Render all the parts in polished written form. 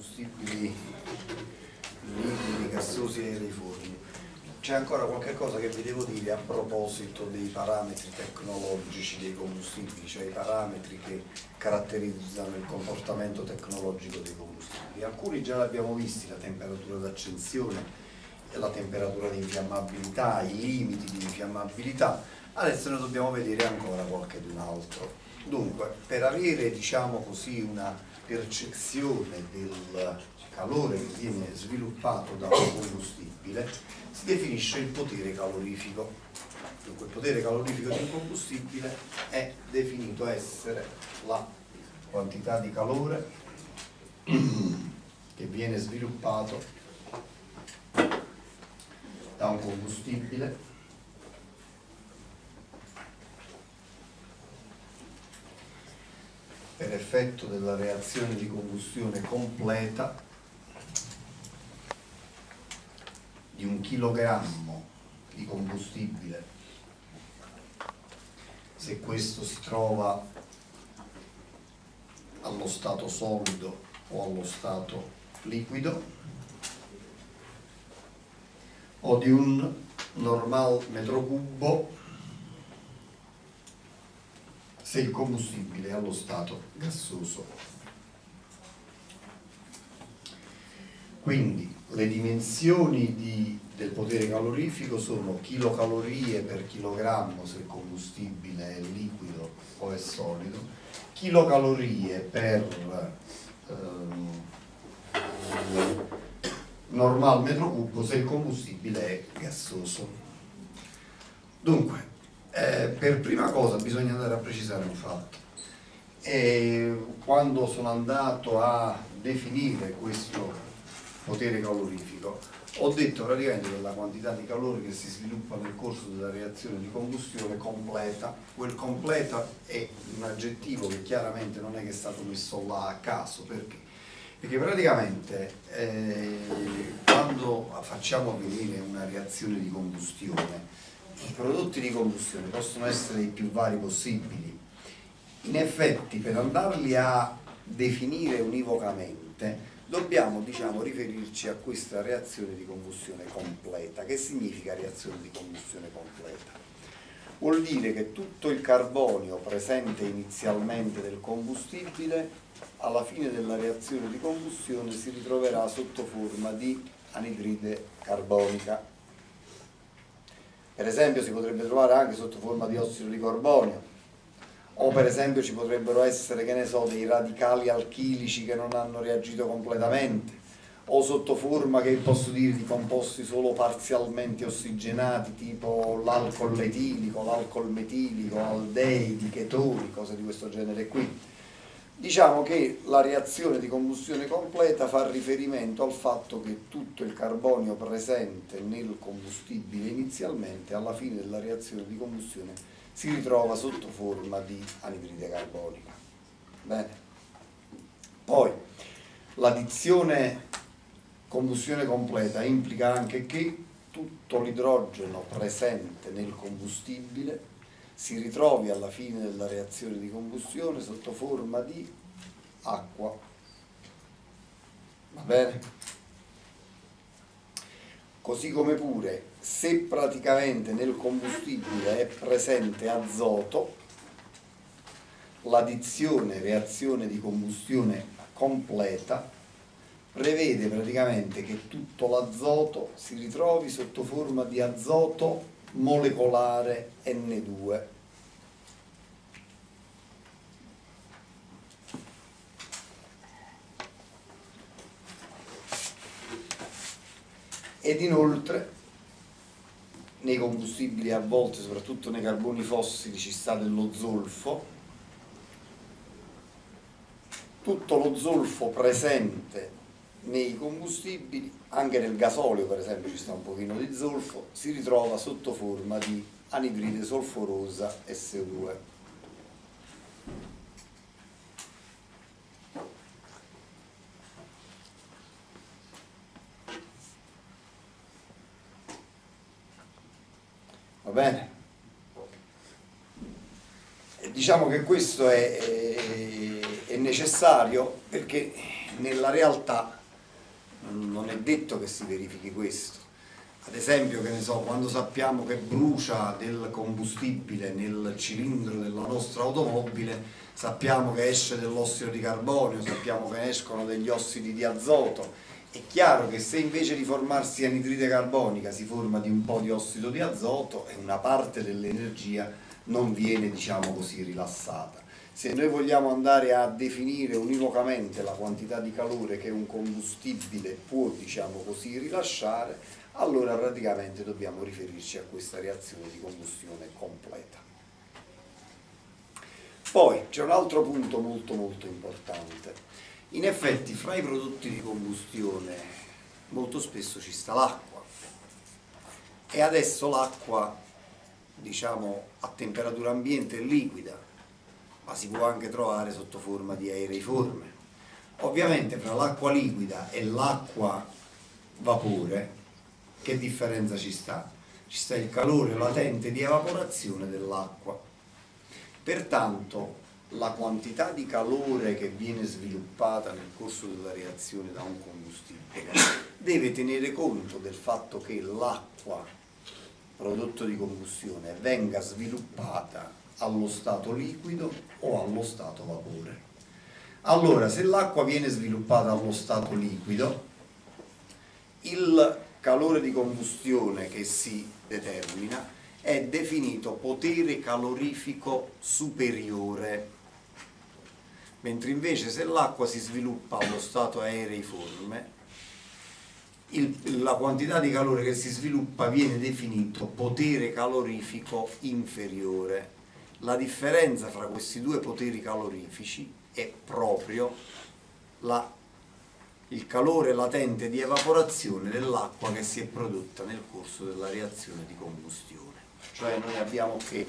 combustibili liquidi, gassosi e aeriformi. C'è ancora qualche cosa che vi devo dire a proposito dei parametri tecnologici dei combustibili, cioè i parametri che caratterizzano il comportamento tecnologico dei combustibili. Alcuni già li abbiamo visti, la temperatura d'accensione e la temperatura di infiammabilità, i limiti di infiammabilità. Adesso ne dobbiamo vedere ancora qualche d'un altro. Dunque, per avere, diciamo così, una percezione del calore che viene sviluppato da un combustibile, si definisce il potere calorifico. Dunque, il potere calorifico di un combustibile è definito essere la quantità di calore che viene sviluppato da un combustibile per effetto della reazione di combustione completa di 1 chilogrammo di combustibile, se questo si trova allo stato solido o allo stato liquido, o di un normal metro cubo se il combustibile è allo stato gassoso. Quindi le dimensioni del potere calorifico sono chilocalorie per chilogrammo se il combustibile è liquido o è solido, chilocalorie per normal metro cubo se il combustibile è gassoso. Dunque, per prima cosa bisogna andare a precisare un fatto. Quando sono andato a definire questo potere calorifico, ho detto praticamente che la quantità di calore che si sviluppa nel corso della reazione di combustione completa. Quel completa è un aggettivo che chiaramente non è che è stato messo là a caso. Perché? Perché praticamente quando facciamo avvenire una reazione di combustione, i prodotti di combustione possono essere i più vari possibili. In effetti, per andarli a definire univocamente, dobbiamo, diciamo, riferirci a questa reazione di combustione completa. Che significa reazione di combustione completa? Vuol dire che tutto il carbonio presente inizialmente nel combustibile, alla fine della reazione di combustione, si ritroverà sotto forma di anidride carbonica. Per esempio si potrebbe trovare anche sotto forma di ossido di carbonio, o per esempio ci potrebbero essere, che ne so, dei radicali alchilici che non hanno reagito completamente, o sotto forma, che posso dire, di composti solo parzialmente ossigenati, tipo l'alcol etilico, l'alcol metilico, aldeidi, chetoni, cose di questo genere qui. Diciamo che la reazione di combustione completa fa riferimento al fatto che tutto il carbonio presente nel combustibile inizialmente, alla fine della reazione di combustione, si ritrova sotto forma di anidride carbonica. Bene. Poi, l'addizione combustione completa implica anche che tutto l'idrogeno presente nel combustibile si ritrovi alla fine della reazione di combustione sotto forma di acqua. Va bene? Così come pure, se praticamente nel combustibile è presente azoto, l'addizione reazione di combustione completa prevede praticamente che tutto l'azoto si ritrovi sotto forma di azoto molecolare N2. Ed inoltre nei combustibili a volte, soprattutto nei carboni fossili, ci sta dello zolfo. Tutto lo zolfo presente nei combustibili, anche nel gasolio per esempio ci sta un pochino di zolfo, si ritrova sotto forma di anidride solforosa SO2. Va bene? E diciamo che questo è necessario perché nella realtà non è detto che si verifichi questo. Ad esempio, che ne so, quando sappiamo che brucia del combustibile nel cilindro della nostra automobile, sappiamo che esce dell'ossido di carbonio, sappiamo che escono degli ossidi di azoto. È chiaro che se invece di formarsi anidride carbonica si forma di un po' di ossido di azoto, e una parte dell'energia non viene, diciamo così, rilassata. Se noi vogliamo andare a definire univocamente la quantità di calore che un combustibile può, diciamo così, rilasciare, allora praticamente dobbiamo riferirci a questa reazione di combustione completa. Poi c'è un altro punto molto molto importante. In effetti fra i prodotti di combustione molto spesso ci sta l'acqua, e adesso l'acqua, diciamo, a temperatura ambiente è liquida, ma si può anche trovare sotto forma di aereiforme. Ovviamente fra l'acqua liquida e l'acqua vapore, che differenza ci sta? Ci sta il calore latente di evaporazione dell'acqua. Pertanto la quantità di calore che viene sviluppata nel corso della reazione da un combustibile deve tenere conto del fatto che l'acqua, prodotto di combustione, venga sviluppata allo stato liquido o allo stato vapore. Allora, se l'acqua viene sviluppata allo stato liquido, il calore di combustione che si determina è definito potere calorifico superiore, mentre invece se l'acqua si sviluppa allo stato aereiforme, la quantità di calore che si sviluppa viene definito potere calorifico inferiore. La differenza fra questi due poteri calorifici è proprio il calore latente di evaporazione dell'acqua che si è prodotta nel corso della reazione di combustione. Cioè noi abbiamo che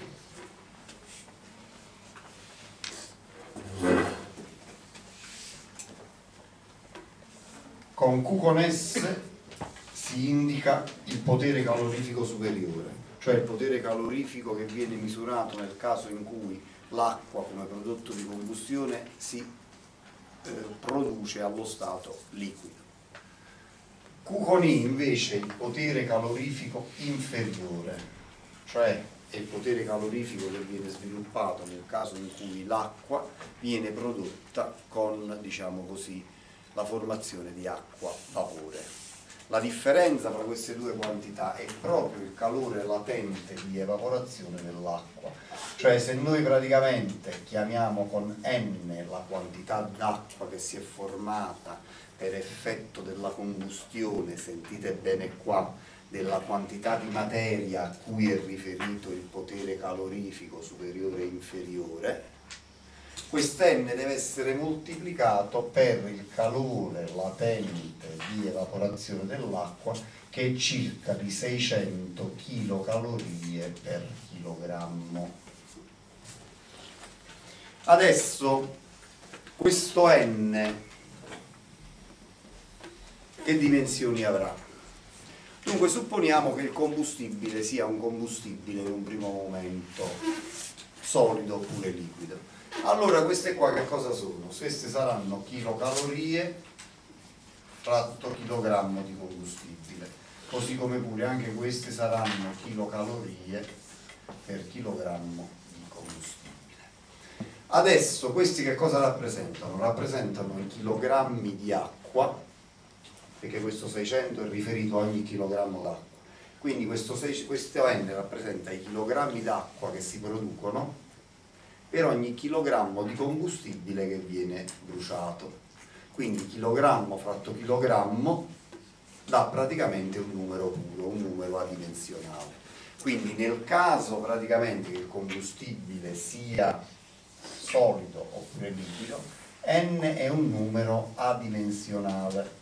con Q con S si indica il potere calorifico superiore, cioè il potere calorifico che viene misurato nel caso in cui l'acqua come prodotto di combustione si produce allo stato liquido. Q con I invece il potere calorifico inferiore, cioè è il potere calorifico che viene sviluppato nel caso in cui l'acqua viene prodotta con, diciamo così, la formazione di acqua vapore. La differenza tra queste due quantità è proprio il calore latente di evaporazione dell'acqua. Cioè se noi praticamente chiamiamo con N la quantità d'acqua che si è formata per effetto della combustione, sentite bene qua, della quantità di materia a cui è riferito il potere calorifico superiore e inferiore, quest'N deve essere moltiplicato per il calore latente di evaporazione dell'acqua, che è circa di 600 kcal per chilogrammo. Adesso questo N che dimensioni avrà? Dunque supponiamo che il combustibile sia un combustibile in un primo momento solido oppure liquido. Allora queste qua che cosa sono? Queste saranno kilocalorie fratto chilogrammo di combustibile, così come pure anche queste saranno kilocalorie per chilogrammo di combustibile. Adesso questi che cosa rappresentano? Rappresentano i chilogrammi di acqua, perché questo 600 è riferito a ogni chilogrammo d'acqua. Quindi questo N rappresenta i chilogrammi d'acqua che si producono per ogni chilogrammo di combustibile che viene bruciato. Quindi chilogrammo fratto chilogrammo dà praticamente un numero puro, un numero adimensionale. Quindi nel caso praticamente che il combustibile sia solido oppure liquido, N è un numero adimensionale.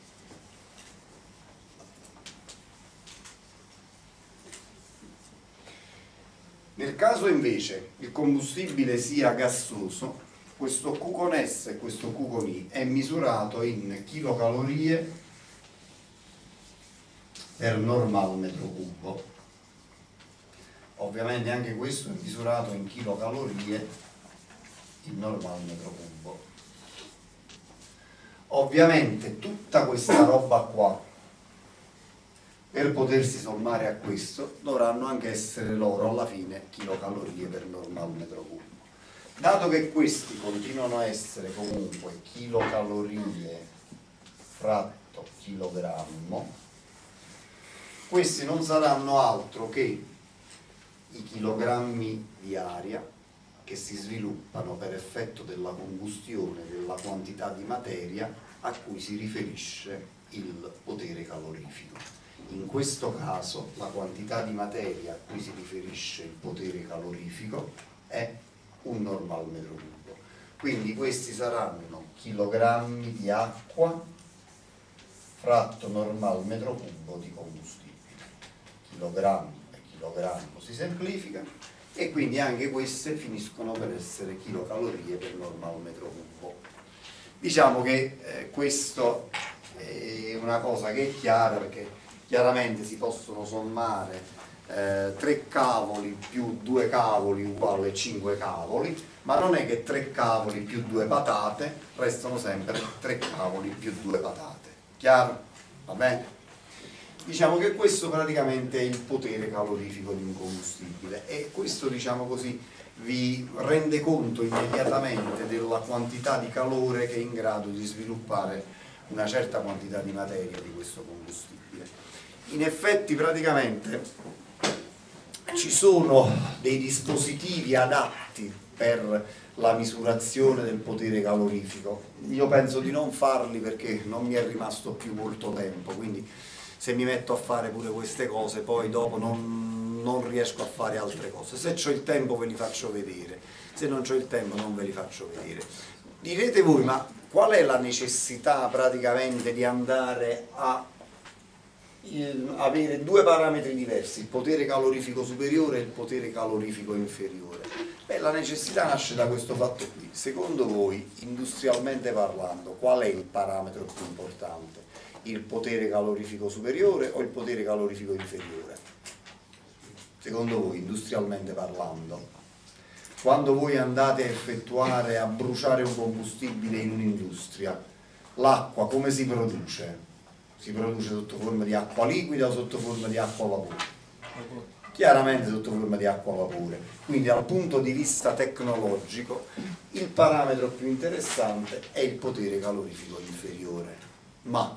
Nel caso invece il combustibile sia gassoso, questo Q con S e questo Q con I è misurato in chilocalorie per normal metro cubo. Ovviamente anche questo è misurato in chilocalorie in normal metro cubo. Ovviamente tutta questa roba qua, per potersi sommare a questo, dovranno anche essere loro alla fine chilocalorie per normal metro cubo. Dato che questi continuano a essere comunque kilocalorie fratto chilogrammo, questi non saranno altro che i chilogrammi di aria che si sviluppano per effetto della combustione della quantità di materia a cui si riferisce il potere calorifico. In questo caso la quantità di materia a cui si riferisce il potere calorifico è un normal metro cubo. Quindi questi saranno chilogrammi di acqua fratto normal metro cubo di combustibile. Chilogrammo e chilogrammo si semplifica e quindi anche queste finiscono per essere kilocalorie per normal metro cubo. Diciamo che questo è una cosa che è chiara, perché chiaramente si possono sommare 3 cavoli più 2 cavoli uguale 5 cavoli, ma non è che 3 cavoli più 2 patate restano sempre 3 cavoli più 2 patate. Chiaro? Va bene? Diciamo che questo praticamente è il potere calorifico di un combustibile e questo, diciamo così, vi rende conto immediatamente della quantità di calore che è in grado di sviluppare una certa quantità di materia di questo combustibile. In effetti praticamente ci sono dei dispositivi adatti per la misurazione del potere calorifico. Io penso di non farli perché non mi è rimasto più molto tempo, quindi se mi metto a fare pure queste cose poi dopo non riesco a fare altre cose. Se ho il tempo ve li faccio vedere, se non ho il tempo non ve li faccio vedere. Direte voi, ma qual è la necessità praticamente di andare a avere 2 parametri diversi, il potere calorifico superiore e il potere calorifico inferiore? Beh, la necessità nasce da questo fatto qui. Secondo voi, industrialmente parlando, qual è il parametro più importante? Il potere calorifico superiore o il potere calorifico inferiore? Secondo voi, industrialmente parlando, quando voi andate a effettuare, a bruciare un combustibile in un'industria, l'acqua come si produce? Si produce sotto forma di acqua liquida o sotto forma di acqua a vapore? Chiaramente sotto forma di acqua a vapore. Quindi dal punto di vista tecnologico il parametro più interessante è il potere calorifico inferiore. Ma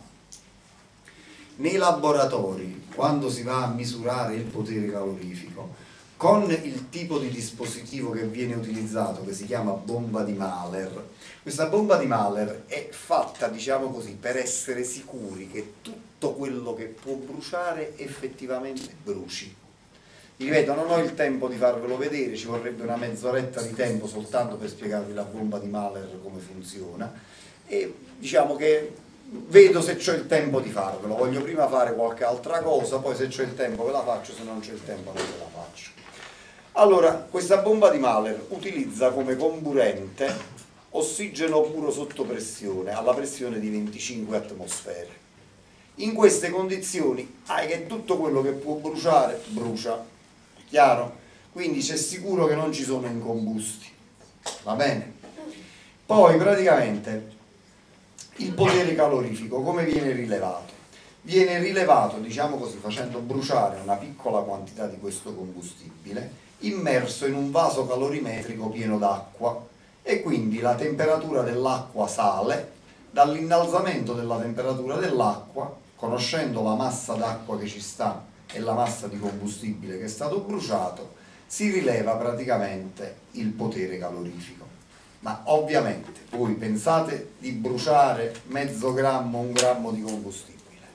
nei laboratori, quando si va a misurare il potere calorifico, con il tipo di dispositivo che viene utilizzato, che si chiama bomba di Mahler, questa bomba di Mahler è fatta, diciamo così, per essere sicuri che tutto quello che può bruciare effettivamente bruci. Vi ripeto, non ho il tempo di farvelo vedere, ci vorrebbe una mezz'oretta di tempo soltanto per spiegarvi la bomba di Mahler come funziona, e diciamo che vedo se c'ho il tempo di farvelo. Voglio prima fare qualche altra cosa, poi se c'ho il tempo ve la faccio, se non c'ho il tempo non ve la faccio. Allora, questa bomba di Mahler utilizza come comburente ossigeno puro sotto pressione, alla pressione di 25 atmosfere. In queste condizioni hai che tutto quello che può bruciare, brucia. Chiaro? Quindi c'è sicuro che non ci sono incombusti. Va bene? Poi praticamente il potere calorifico come viene rilevato? Viene rilevato, diciamo così, facendo bruciare una piccola quantità di questo combustibile immerso in un vaso calorimetrico pieno d'acqua, e quindi la temperatura dell'acqua sale. Dall'innalzamento della temperatura dell'acqua, conoscendo la massa d'acqua che ci sta e la massa di combustibile che è stato bruciato, si rileva praticamente il potere calorifico. Ma ovviamente voi pensate di bruciare mezzo grammo, 1 grammo di combustibile.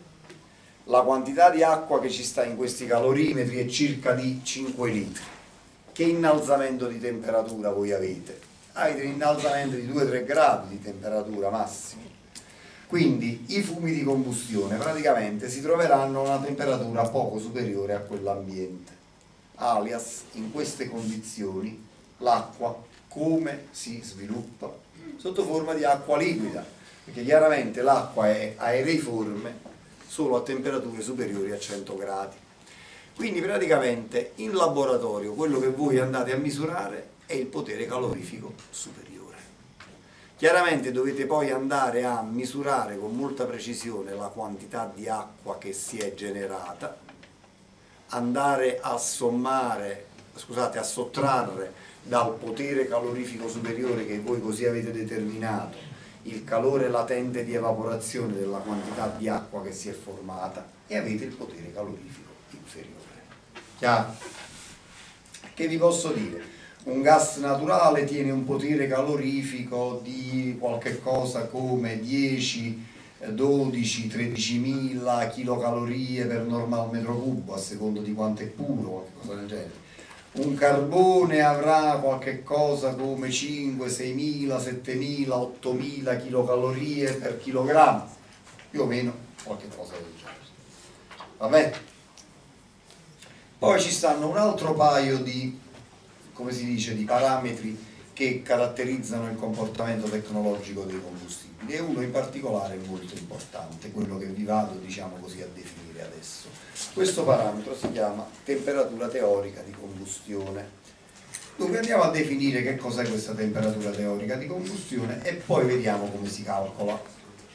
La quantità di acqua che ci sta in questi calorimetri è circa di 5 litri. Che innalzamento di temperatura voi avete? Avete un innalzamento di 2-3 gradi di temperatura massimi. Quindi i fumi di combustione praticamente si troveranno a una temperatura poco superiore a quell'ambiente. Alias, in queste condizioni, l'acqua come si sviluppa? Sotto forma di acqua liquida, perché chiaramente l'acqua è aereiforme solo a temperature superiori a 100 gradi. Quindi praticamente in laboratorio quello che voi andate a misurare è il potere calorifico superiore. Chiaramente dovete poi andare a misurare con molta precisione la quantità di acqua che si è generata, andare a sommare, scusate, a sottrarre dal potere calorifico superiore che voi così avete determinato il calore latente di evaporazione della quantità di acqua che si è formata e avete il potere calorifico inferiore. Chiaro? Che vi posso dire? Un gas naturale tiene un potere calorifico di qualche cosa come 10, 12, 13.000 kcal per norma al metro cubo, a seconda di quanto è puro, qualche cosa del genere. Un carbone avrà qualche cosa come 5, 6.000, 7.000, 8.000 kcal per chilogrammo, più o meno qualche cosa del genere. Va bene? Poi ci stanno un altro paio di, come si dice, di parametri che caratterizzano il comportamento tecnologico dei combustibili e uno in particolare è molto importante, quello che vi vado, diciamo così, a definire adesso. Questo parametro si chiama temperatura teorica di combustione. Dunque andiamo a definire che cos'è questa temperatura teorica di combustione e poi vediamo come si calcola.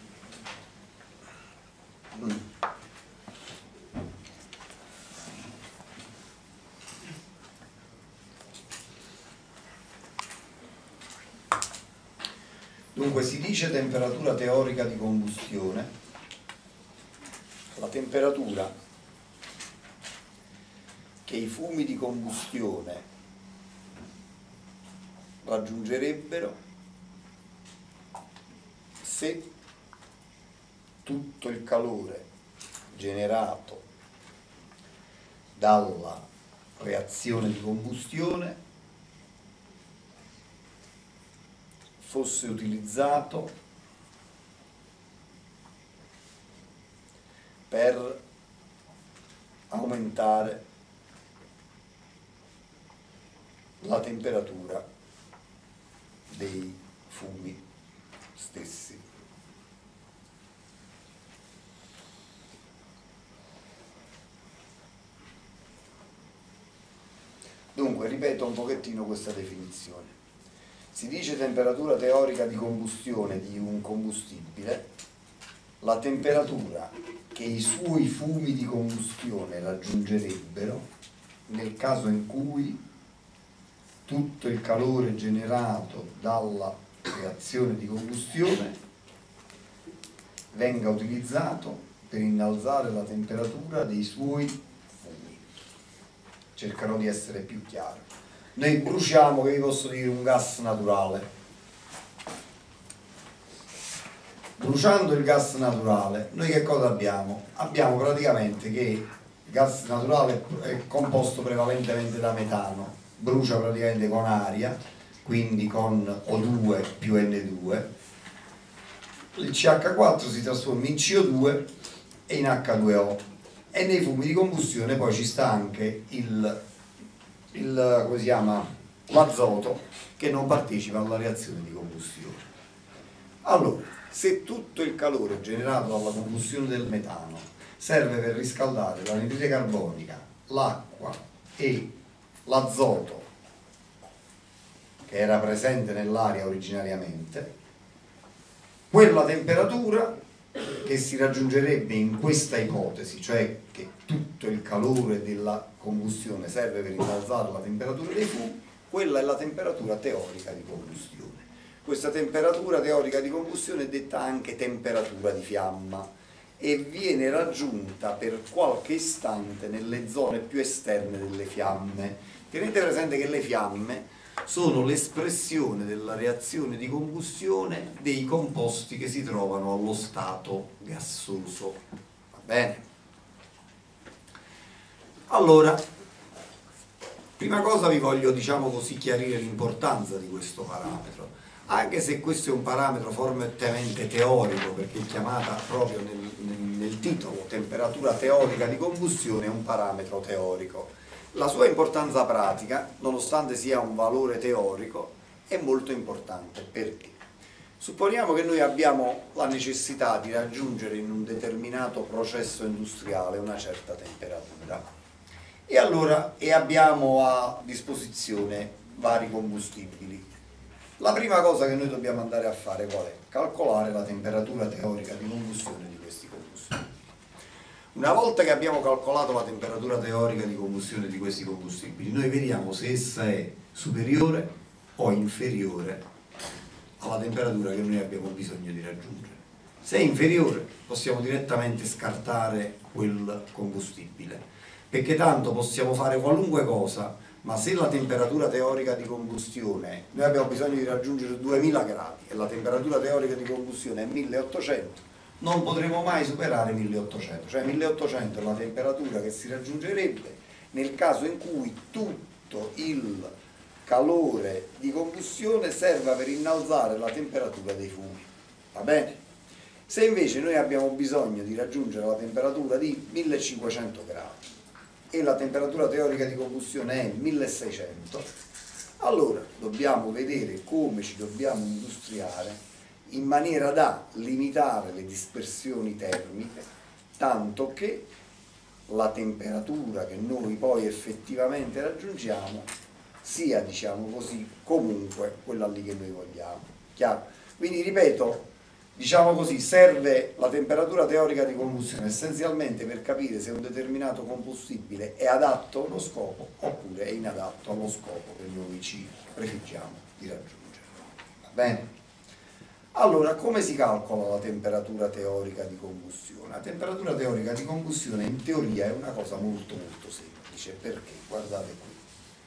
Dunque si dice temperatura teorica di combustione, la temperatura che i fumi di combustione raggiungerebbero se tutto il calore generato dalla reazione di combustione fosse utilizzato per aumentare la temperatura dei fumi stessi. Dunque, ripeto un pochettino questa definizione. Si dice temperatura teorica di combustione di un combustibile, la temperatura che i suoi fumi di combustione raggiungerebbero nel caso in cui tutto il calore generato dalla reazione di combustione venga utilizzato per innalzare la temperatura dei suoi fumi. Cercherò di essere più chiaro. Noi bruciamo, che vi posso dire, un gas naturale. Bruciando il gas naturale, noi che cosa abbiamo? Abbiamo praticamente che il gas naturale è composto prevalentemente da metano, brucia praticamente con aria, quindi con O2 più N2. Il CH4 si trasforma in CO2 e in H2O. E nei fumi di combustione poi ci sta anche come si chiama, l'azoto, che non partecipa alla reazione di combustione. Allora, se tutto il calore generato dalla combustione del metano serve per riscaldare l'anidride carbonica, l'acqua e l'azoto che era presente nell'aria originariamente, quella temperatura che si raggiungerebbe in questa ipotesi, cioè che tutto il calore della combustione serve per innalzare la temperatura dei fumi, quella è la temperatura teorica di combustione. Questa temperatura teorica di combustione è detta anche temperatura di fiamma e viene raggiunta per qualche istante nelle zone più esterne delle fiamme. Tenete presente che le fiamme sono l'espressione della reazione di combustione dei composti che si trovano allo stato gassoso. Va bene? Allora, prima cosa vi voglio, diciamo così, chiarire l'importanza di questo parametro, anche se questo è un parametro fortemente teorico, perché è chiamata proprio nel titolo temperatura teorica di combustione, è un parametro teorico. La sua importanza pratica, nonostante sia un valore teorico, è molto importante. Perché? Supponiamo che noi abbiamo la necessità di raggiungere in un determinato processo industriale una certa temperatura e abbiamo a disposizione vari combustibili. La prima cosa che noi dobbiamo andare a fare qual è? Calcolare la temperatura teorica di combustione di questi combustibili. Una volta che abbiamo calcolato la temperatura teorica di combustione di questi combustibili, noi vediamo se essa è superiore o inferiore alla temperatura che noi abbiamo bisogno di raggiungere. Se è inferiore possiamo direttamente scartare quel combustibile, perché tanto possiamo fare qualunque cosa, ma se la temperatura teorica di combustione, noi abbiamo bisogno di raggiungere 2000 gradi e la temperatura teorica di combustione è 1800, non potremo mai superare 1800, cioè 1800 è la temperatura che si raggiungerebbe nel caso in cui tutto il calore di combustione serva per innalzare la temperatura dei fumi, va bene? Se invece noi abbiamo bisogno di raggiungere la temperatura di 1500 gradi e la temperatura teorica di combustione è 1600, allora dobbiamo vedere come ci dobbiamo industriare in maniera da limitare le dispersioni termiche, tanto che la temperatura che noi poi effettivamente raggiungiamo sia, diciamo così, comunque quella lì che noi vogliamo. Chiaro? Quindi ripeto, diciamo così, serve la temperatura teorica di combustione essenzialmente per capire se un determinato combustibile è adatto allo scopo oppure è inadatto allo scopo che noi ci prefiggiamo di raggiungere. Va bene? Allora, come si calcola la temperatura teorica di combustione? La temperatura teorica di combustione in teoria è una cosa molto molto semplice, perché guardate qui.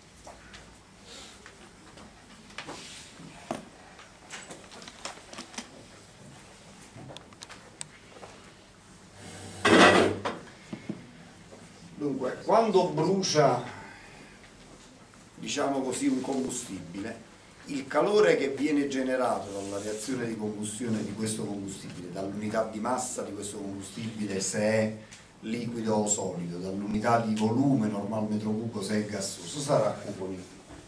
Dunque, quando brucia, diciamo così, un combustibile, il calore che viene generato dalla reazione di combustione di questo combustibile, dall'unità di massa di questo combustibile se è liquido o solido, dall'unità di volume normal metro cubo se è gassoso, sarà cubo.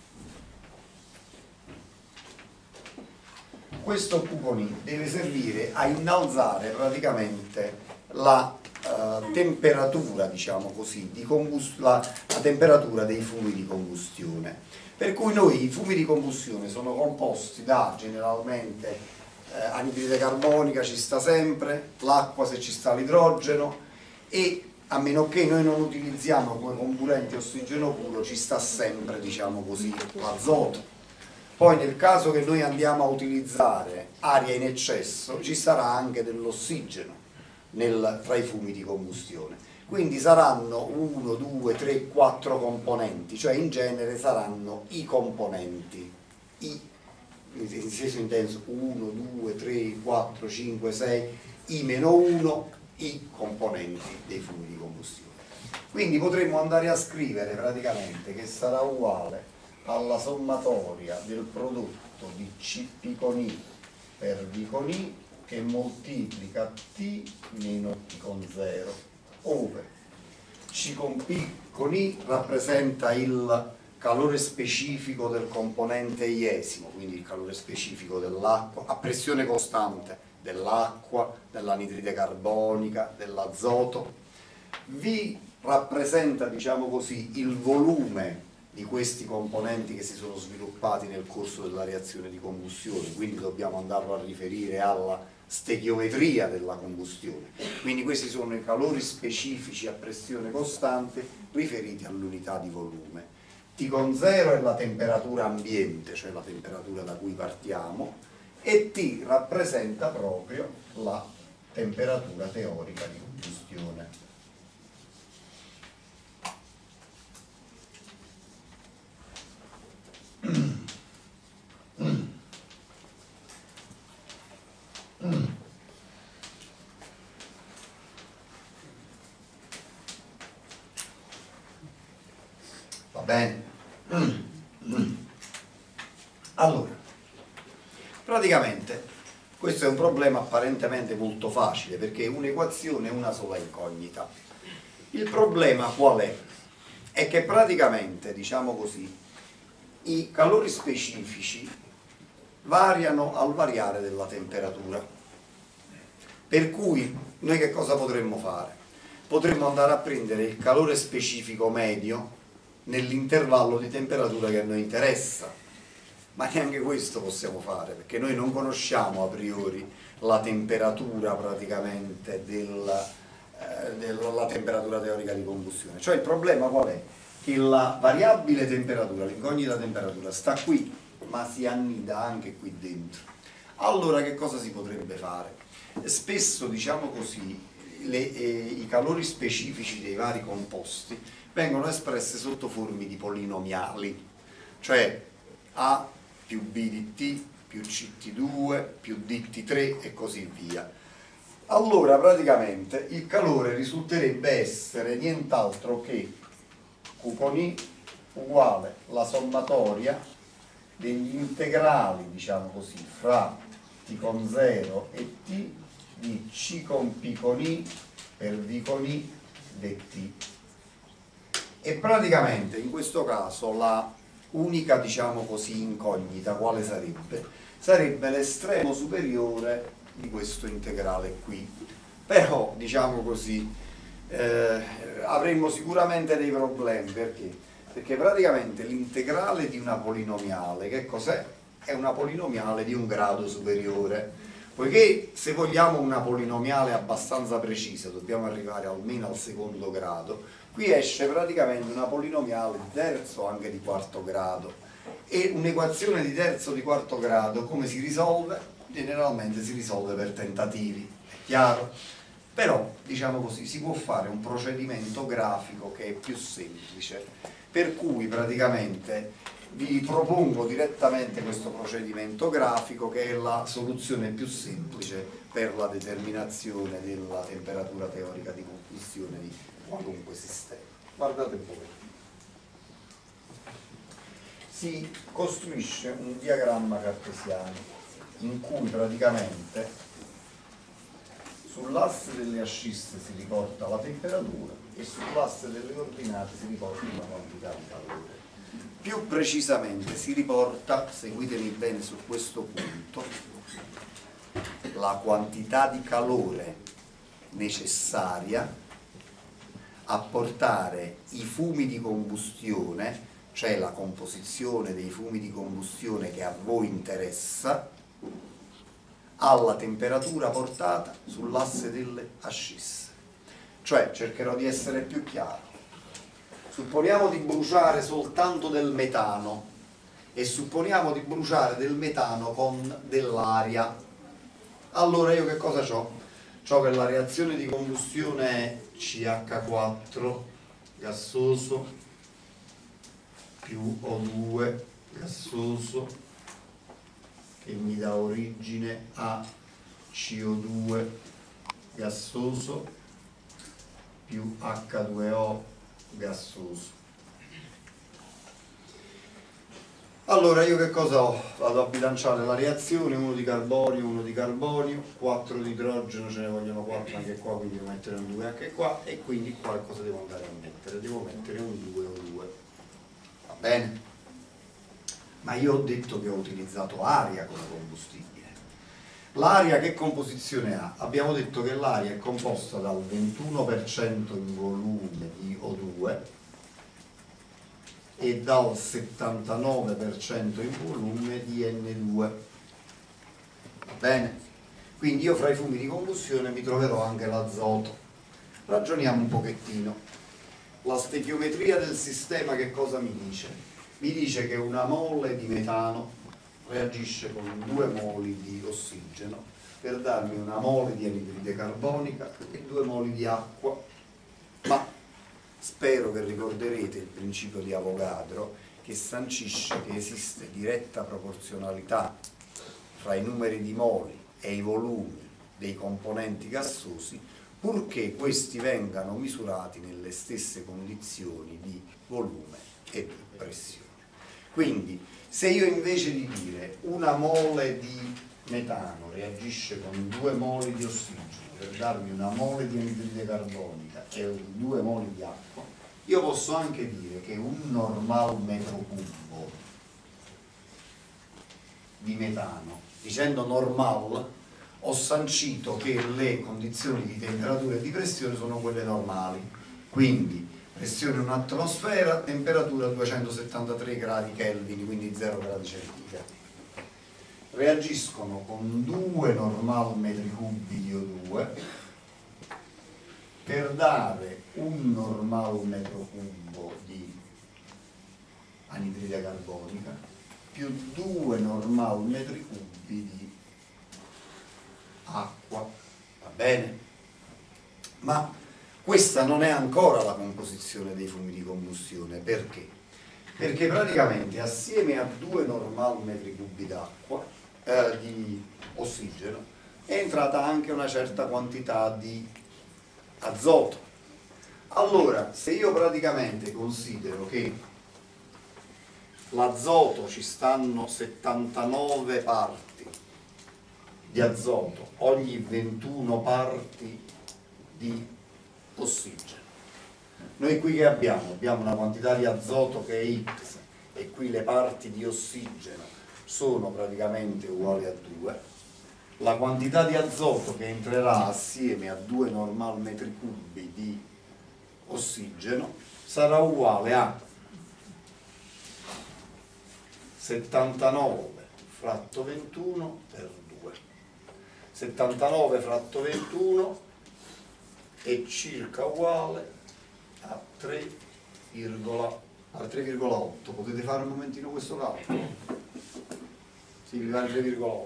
Questo cuponì deve servire a innalzare praticamente la temperatura, diciamo così, di la temperatura dei fumi di combustione. Per cui noi i fumi di combustione sono composti da generalmente anidride carbonica, ci sta sempre, l'acqua se ci sta l'idrogeno, e a meno che noi non utilizziamo come comburente ossigeno puro ci sta sempre, diciamo così, l'azoto. Poi nel caso che noi andiamo a utilizzare aria in eccesso ci sarà anche dell'ossigeno tra i fumi di combustione. Quindi saranno 1, 2, 3, 4 componenti, cioè in genere saranno i componenti, in senso intenso 1, 2, 3, 4, 5, 6, i meno 1, i componenti dei fumi di combustione. Quindi potremmo andare a scrivere praticamente che sarà uguale alla sommatoria del prodotto di C con I per V con I che moltiplica T meno T con 0, ove C con P con I rappresenta il calore specifico del componente iesimo, quindi il calore specifico dell'acqua a pressione costante dell'acqua, dell'anidride carbonica, dell'azoto. V rappresenta, diciamo così, il volume di questi componenti che si sono sviluppati nel corso della reazione di combustione, quindi dobbiamo andarlo a riferire alla stechiometria della combustione. Quindi questi sono i calori specifici a pressione costante riferiti all'unità di volume. T con 0 è la temperatura ambiente, cioè la temperatura da cui partiamo, e T rappresenta proprio la temperatura teorica di combustione. Va bene? Allora, praticamente questo è un problema apparentemente molto facile perché un'equazione è una sola incognita. Il problema qual è? È che praticamente, diciamo così, i calori specifici variano al variare della temperatura. Per cui noi che cosa potremmo fare? Potremmo andare a prendere il calore specifico medio nell'intervallo di temperatura che a noi interessa. ma neanche questo possiamo fare, perché noi non conosciamo a priori la temperatura praticamente della temperatura teorica di combustione. Cioè il problema qual è? Che la variabile temperatura, l'incognita temperatura sta qui, ma si annida anche qui dentro. Allora che cosa si potrebbe fare? Spesso, diciamo così, i calori specifici dei vari composti vengono espressi sotto forme di polinomiali, cioè A più B di T più CT2 più DT3 e così via. Allora praticamente il calore risulterebbe essere nient'altro che Q con I uguale la sommatoria degli integrali, diciamo così, fra T con 0 e T di C con P con I per V con I dt. E praticamente in questo caso la unica, diciamo così, incognita quale sarebbe? Sarebbe l'estremo superiore di questo integrale qui. Però, diciamo così, avremmo sicuramente dei problemi. Perché? Perché praticamente l'integrale di una polinomiale, che cos'è? È una polinomiale di un grado superiore. Poiché se vogliamo una polinomiale abbastanza precisa, dobbiamo arrivare almeno al secondo grado, qui esce praticamente una polinomiale di terzo, anche di quarto grado. E un'equazione di terzo o di quarto grado come si risolve? Generalmente si risolve per tentativi, è chiaro? Però, diciamo così, si può fare un procedimento grafico che è più semplice, per cui praticamente vi propongo direttamente questo procedimento grafico, che è la soluzione più semplice per la determinazione della temperatura teorica di combustione di qualunque sistema. Guardate un po'. Si costruisce un diagramma cartesiano in cui praticamente sull'asse delle ascisse si riporta la temperatura e sull'asse delle ordinate si riporta una quantità di calore. Più precisamente si riporta, seguitemi bene su questo punto, la quantità di calore necessaria a portare i fumi di combustione, cioè la composizione dei fumi di combustione che a voi interessa, alla temperatura portata sull'asse delle ascisse. Cioè, cercherò di essere più chiaro. Supponiamo di bruciare soltanto del metano e supponiamo di bruciare del metano con dell'aria. Allora io che cosa ho? Ho che la reazione di combustione è CH4 gassoso più O2 gassoso, che mi dà origine a CO2 gassoso più H2O gassoso. Allora io che cosa ho? Vado a bilanciare la reazione, uno di carbonio, 4 di idrogeno, ce ne vogliono 4 anche qua, quindi devo mettere un 2 anche qua, e quindi qua cosa devo andare a mettere? Devo mettere un 2 o 2. Va bene? Ma io ho detto che ho utilizzato aria come combustibile. L'aria che composizione ha? Abbiamo detto che l'aria è composta dal 21% in volume di O2 e dal 79% in volume di N2. Va bene? Quindi io fra i fumi di combustione mi troverò anche l'azoto. Ragioniamo un pochettino. La stechiometria del sistema che cosa mi dice? Mi dice che una mole di metano reagisce con 2 moli di ossigeno per darmi una mole di anidride carbonica e 2 moli di acqua. Ma spero che ricorderete il principio di Avogadro, che sancisce che esiste diretta proporzionalità fra i numeri di moli e i volumi dei componenti gassosi, purché questi vengano misurati nelle stesse condizioni di volume e di pressione. Quindi, se io invece di dire una mole di metano reagisce con 2 moli di ossigeno per darmi una mole di anidride carbonica e 2 moli di acqua, io posso anche dire che un normal metro cubo di metano, dicendo normal, ho sancito che le condizioni di temperatura e di pressione sono quelle normali. Quindi pressione un'atmosfera, temperatura 273 gradi Kelvin, quindi 0 gradi centigradi. Reagiscono con 2 normal metri cubi di O2 per dare un normal metro cubo di anidride carbonica più 2 normal metri cubi di acqua. Va bene? Ma questa non è ancora la composizione dei fumi di combustione. Perché? Perché praticamente assieme a 2 normal metri cubi d'acqua di ossigeno è entrata anche una certa quantità di azoto. Allora, se io praticamente considero che l'azoto ci stanno 79 parti di azoto ogni 21 parti di ossigeno, noi qui che abbiamo? Abbiamo una quantità di azoto che è X e qui le parti di ossigeno sono praticamente uguali a 2. La quantità di azoto che entrerà assieme a 2 normal metri cubi di ossigeno sarà uguale a 79 fratto 21 per 2. 79 fratto 21 è circa uguale a 3,8. Potete fare un momentino questo calcolo? Sì, mi pare 3,8.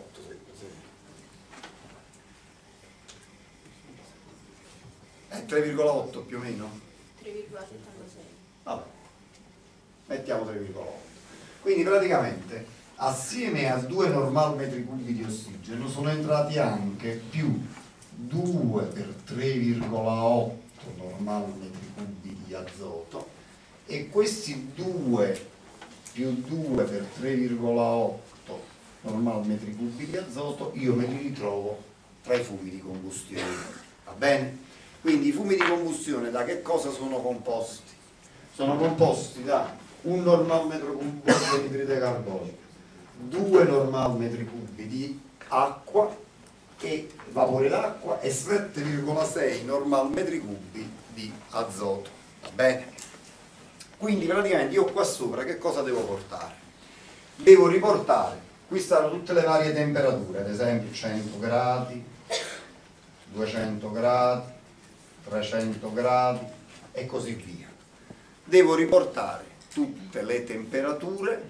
È 3,8 più o meno? 3,76. Vabbè, mettiamo 3,8. Quindi praticamente assieme a 2 normal metri cubi di ossigeno sono entrati anche più 2 per 3,8 normal metri cubi di azoto, e questi 2 più 2 per 3,8 normal metri cubi di azoto io me li ritrovo tra i fumi di combustione. Va bene? Quindi i fumi di combustione da che cosa sono composti? Sono composti da un normal metro cubo di anidride carbonica, 2 normal metri cubi di acqua e vapore d'acqua e 7,6 normal metri cubi di azoto. Va bene? Quindi praticamente io qua sopra che cosa devo portare? Devo riportare, qui stanno tutte le varie temperature, ad esempio 100 gradi, 200 gradi, 300 gradi e così via. Devo riportare tutte le temperature,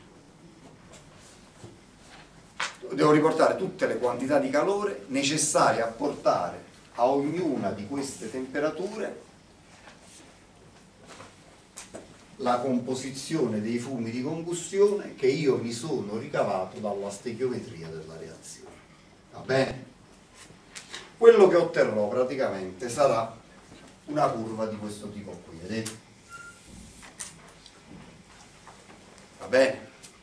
devo riportare tutte le quantità di calore necessarie a portare a ognuna di queste temperature la composizione dei fumi di combustione che io mi sono ricavato dalla stechiometria della reazione. Va bene? Quello che otterrò praticamente sarà una curva di questo tipo qui, vedete? Va bene?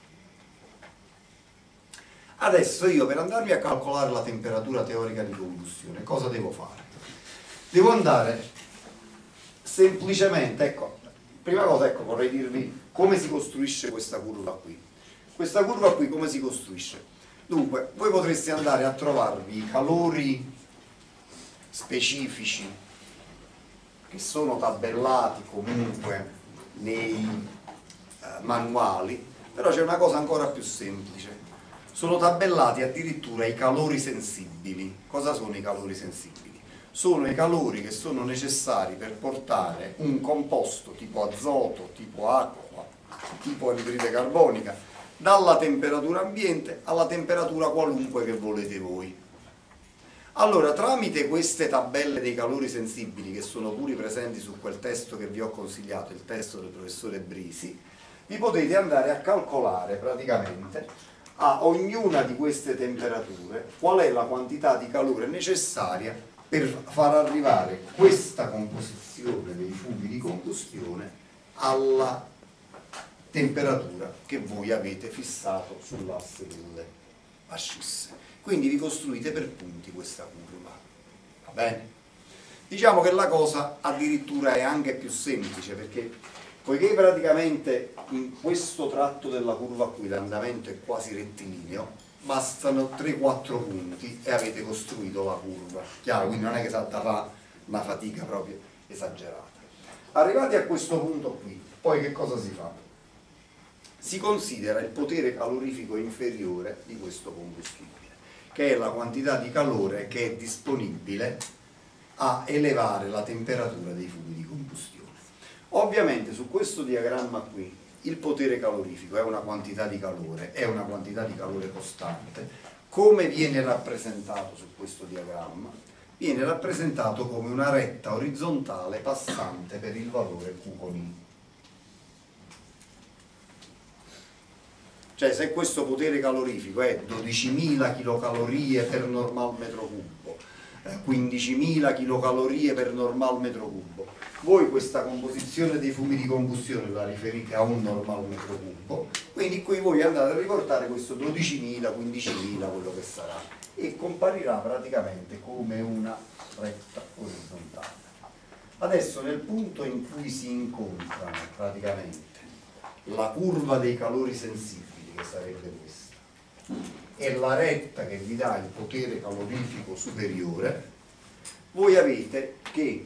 Adesso io per andarmi a calcolare la temperatura teorica di combustione, cosa devo fare? Devo andare semplicemente, ecco, prima cosa, ecco, vorrei dirvi come si costruisce questa curva qui. Questa curva qui come si costruisce? Dunque, voi potreste andare a trovarvi i calori specifici che sono tabellati comunque nei manuali, però c'è una cosa ancora più semplice. Sono tabellati addirittura i calori sensibili. Cosa sono i calori sensibili? Sono i calori che sono necessari per portare un composto tipo azoto, tipo acqua, tipo anidride carbonica dalla temperatura ambiente alla temperatura qualunque che volete voi. Allora, tramite queste tabelle dei calori sensibili, che sono pure presenti su quel testo che vi ho consigliato, il testo del professore Brisi, vi potete andare a calcolare praticamente a ognuna di queste temperature qual è la quantità di calore necessaria per far arrivare questa composizione dei fumi di combustione alla temperatura che voi avete fissato sull'asse delle ascisse. Quindi vi costruite per punti questa curva. Va bene? Diciamo che la cosa addirittura è anche più semplice, perché poiché praticamente in questo tratto della curva qui l'andamento è quasi rettilineo, bastano 3-4 punti e avete costruito la curva. Chiaro? Quindi non è che salta fa una fatica proprio esagerata. Arrivati a questo punto qui, poi che cosa si fa? Si considera il potere calorifico inferiore di questo combustibile, che è la quantità di calore che è disponibile a elevare la temperatura dei fumi di combustione. Ovviamente su questo diagramma qui il potere calorifico è una quantità di calore, costante. Come viene rappresentato su questo diagramma? Viene rappresentato come una retta orizzontale passante per il valore Q con I. Cioè se questo potere calorifico è 12.000 kcal per normal metro cubo, 15.000 kcal per normal metro cubo, voi questa composizione dei fumi di combustione la riferite a un normal metro cubo, quindi qui voi andate a riportare questo 12.000, 15.000, quello che sarà, e comparirà praticamente come una retta orizzontale. Adesso nel punto in cui si incontrano praticamente la curva dei calori sensibili, che sarebbe questa, e la retta che vi dà il potere calorifico superiore, voi avete che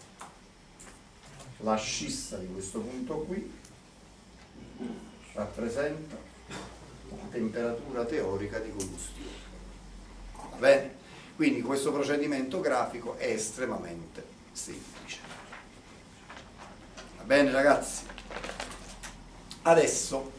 la scissa di questo punto qui rappresenta la temperatura teorica di combustione. Va bene? Quindi questo procedimento grafico è estremamente semplice. Va bene ragazzi? Adesso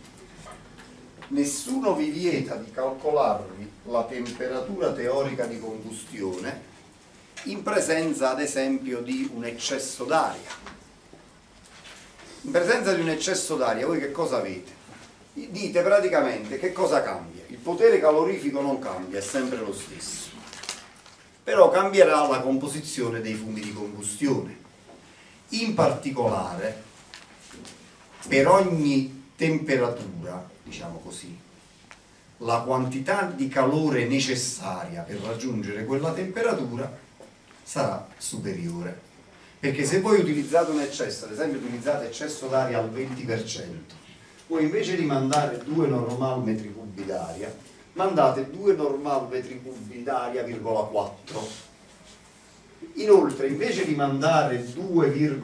nessuno vi vieta di calcolarvi la temperatura teorica di combustione in presenza ad esempio di un eccesso d'aria. In presenza di un eccesso d'aria voi che cosa avete? Dite praticamente che cosa cambia? Il potere calorifico non cambia, è sempre lo stesso, però cambierà la composizione dei fumi di combustione. In particolare, per ogni temperatura, diciamo così, la quantità di calore necessaria per raggiungere quella temperatura sarà superiore. Perché se voi utilizzate un eccesso, ad esempio utilizzate eccesso d'aria al 20%, voi invece di mandare 2 normal metri cubi d'aria, mandate 2 normal metri cubi d'aria, 4. Inoltre, invece di mandare 2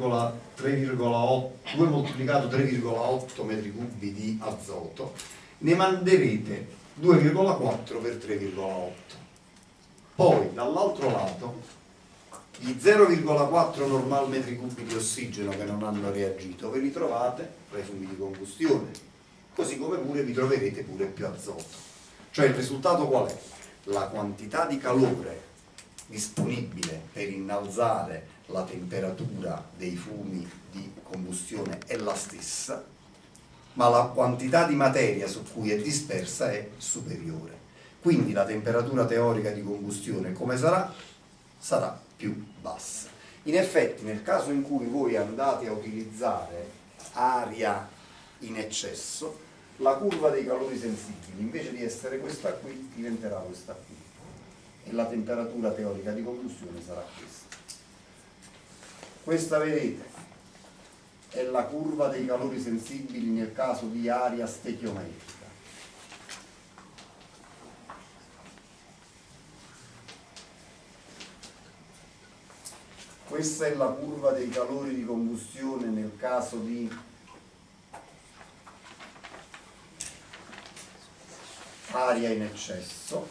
moltiplicato 3,8 metri cubi di azoto, ne manderete 2,4 per 3,8. Poi, dall'altro lato, gli 0,4 normal metri cubi di ossigeno che non hanno reagito ve li trovate tra i fumi di combustione, così come pure vi troverete pure più azoto. Cioè il risultato qual è? La quantità di calore disponibile per innalzare la temperatura dei fumi di combustione è la stessa, ma la quantità di materia su cui è dispersa è superiore. Quindi la temperatura teorica di combustione come sarà? Sarà più bassa. In effetti nel caso in cui voi andate a utilizzare aria in eccesso, la curva dei calori sensibili invece di essere questa qui diventerà questa qui e la temperatura teorica di combustione sarà questa. Questa vedete è la curva dei calori sensibili nel caso di aria stechiometrica. Questa è la curva dei calori di combustione nel caso di aria in eccesso.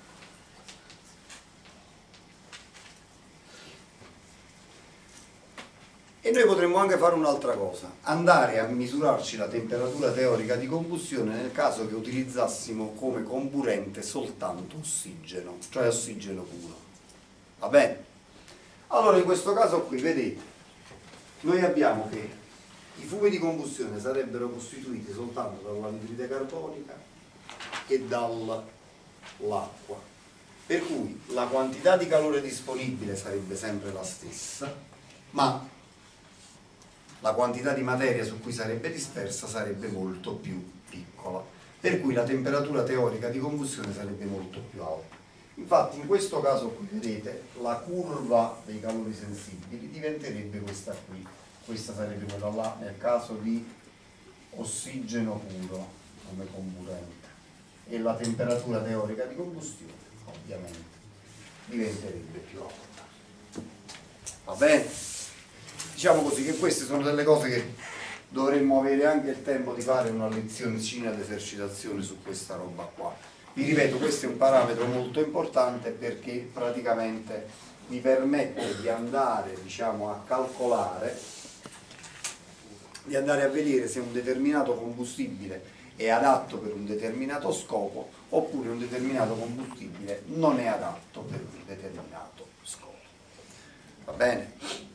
E noi potremmo anche fare un'altra cosa, andare a misurarci la temperatura teorica di combustione nel caso che utilizzassimo come comburente soltanto ossigeno, cioè ossigeno puro. Va bene? Allora in questo caso qui, vedete, noi abbiamo che i fumi di combustione sarebbero costituiti soltanto dall'anidride carbonica e dall'acqua, per cui la quantità di calore disponibile sarebbe sempre la stessa, ma la quantità di materia su cui sarebbe dispersa sarebbe molto più piccola, per cui la temperatura teorica di combustione sarebbe molto più alta. Infatti in questo caso qui vedete la curva dei calori sensibili diventerebbe questa qui, questa sarebbe quella là nel caso di ossigeno puro come comburente, e la temperatura teorica di combustione ovviamente diventerebbe più alta. Va bene? diciamo così che queste sono delle cose che dovremmo avere anche il tempo di fare una lezioncina di esercitazione su questa roba qua. Vi ripeto, questo è un parametro molto importante perché praticamente mi permette di andare, diciamo, a calcolare, di andare a vedere se un determinato combustibile è adatto per un determinato scopo oppure un determinato combustibile non è adatto per un determinato scopo. Va bene?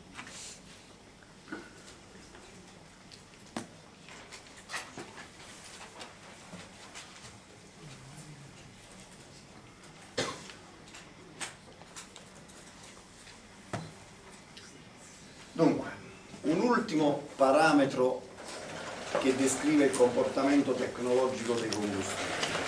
Dunque, un ultimo parametro che descrive il comportamento tecnologico dei combustibili.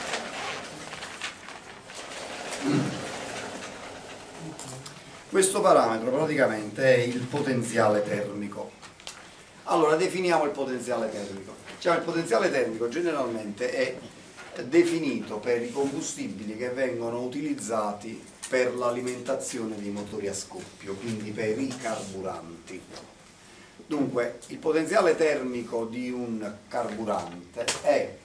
Questo parametro praticamente è il potenziale termico. Allora, definiamo il potenziale termico. Cioè, il potenziale termico generalmente è definito per i combustibili che vengono utilizzati per l'alimentazione dei motori a scoppio, quindi per i carburanti. Dunque, il potenziale termico di un carburante è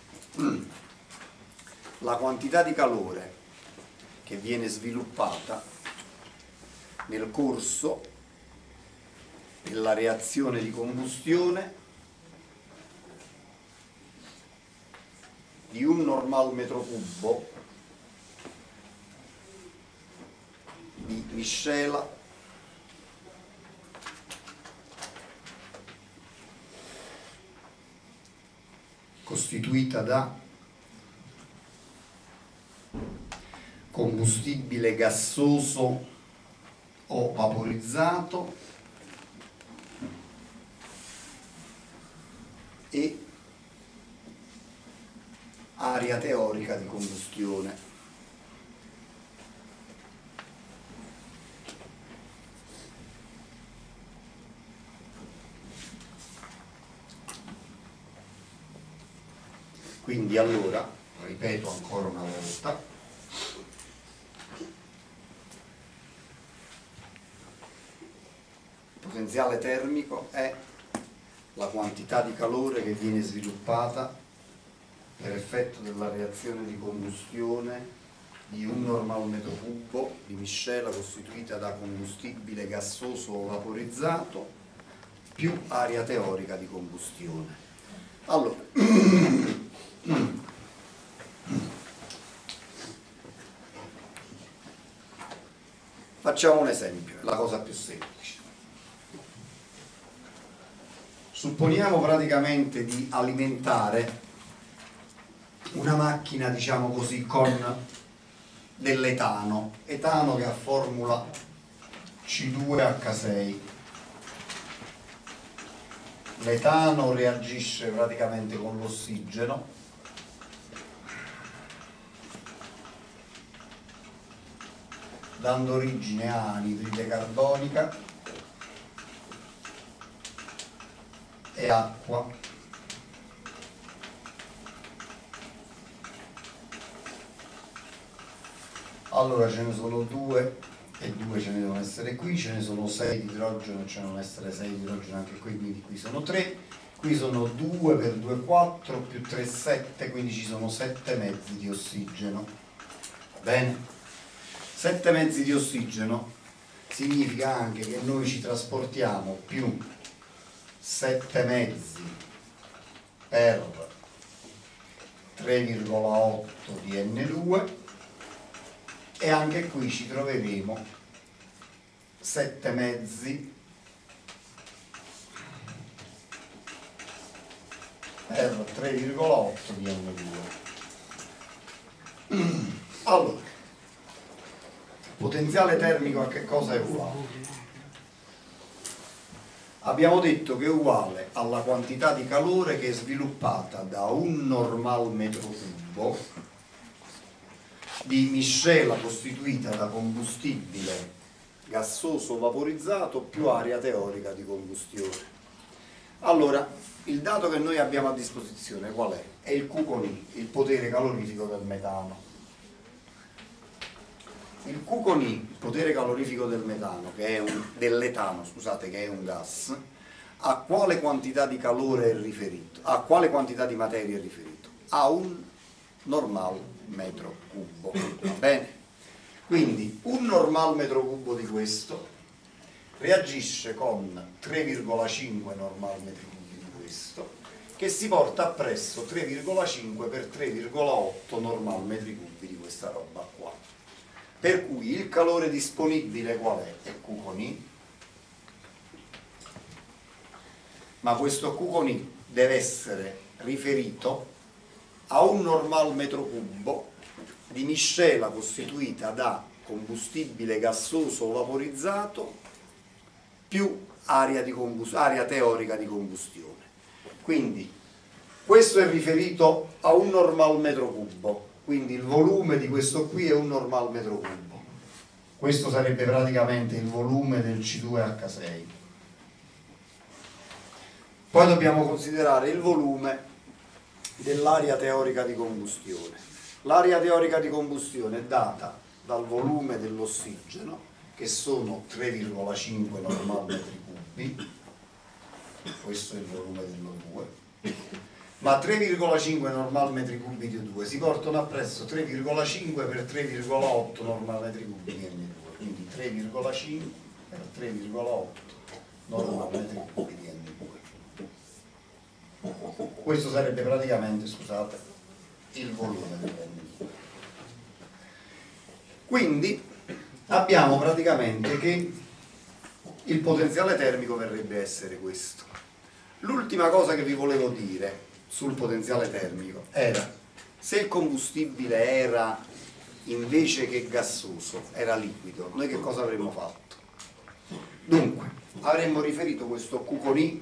la quantità di calore che viene sviluppata nel corso della reazione di combustione di un normal metro cubo di miscela costituita da combustibile gassoso o vaporizzato e aria teorica di combustione. Quindi allora, ripeto ancora una volta, il potenziale termico è la quantità di calore che viene sviluppata per effetto della reazione di combustione di un normal metro cubo di miscela costituita da combustibile gassoso o vaporizzato più aria teorica di combustione. Allora, facciamo un esempio, la cosa più semplice. Supponiamo praticamente di alimentare una macchina, diciamo così, con dell'etano, etano che ha formula C2H6. L'etano reagisce praticamente con l'ossigeno dando origine a anidride carbonica e acqua. Allora ce ne sono due e due ce ne devono essere qui, ce ne sono 6 di idrogeno, ce ne devono essere 6 di idrogeno anche qui, quindi qui sono 3, qui sono 2 per 2 4 più 3 7, quindi ci sono 7 mezzi di ossigeno. Va bene? 7 mezzi di ossigeno significa anche che noi ci trasportiamo più 7 mezzi per 3,8 di N2 e anche qui ci troveremo 7 mezzi per 3,8 di N2. Allora, potenziale termico a che cosa è uguale? Abbiamo detto che è uguale alla quantità di calore che è sviluppata da un normal metro cubo di miscela costituita da combustibile gassoso vaporizzato più aria teorica di combustione. Allora, il dato che noi abbiamo a disposizione qual è? È il Q con I, il potere calorifico del metano. il QCONI, il potere calorifico del metano, dell'etano, scusate, che è un gas, a quale quantità di calore è riferito? A quale quantità di materia è riferito? A un normal metro cubo, va bene? Quindi un normal metro cubo di questo reagisce con 3,5 normal metri cubi di questo, che si porta appresso 3,5 per 3,8 normal metri cubi di questa roba qua. Per cui il calore disponibile qual è? È QCONI, ma questo QCONI deve essere riferito a un normal metro cubo di miscela costituita da combustibile gassoso o vaporizzato più aria teorica di combustione. Quindi questo è riferito a un normal metro cubo, quindi il volume di questo qui è un normal metro cubo. Questo sarebbe praticamente il volume del C2H6. Poi dobbiamo considerare il volume dell'aria teorica di combustione. L'aria teorica di combustione è data dal volume dell'ossigeno, che sono 3,5 normal metri cubi, questo è il volume dell'O2, ma 3,5 normal metri cubi di O2 si portano appresso 3,5 per 3,8 normal metri cubi di N2, quindi 3,5 per 3,8 normal metri cubi di N2. Questo sarebbe praticamente, scusate, il volume dell'N2. Quindi abbiamo praticamente che il potenziale termico verrebbe a essere questo. L'ultima cosa che vi volevo dire sul potenziale termico era, se il combustibile era invece che gassoso, era liquido, noi che cosa avremmo fatto? Dunque, avremmo riferito questo QCONI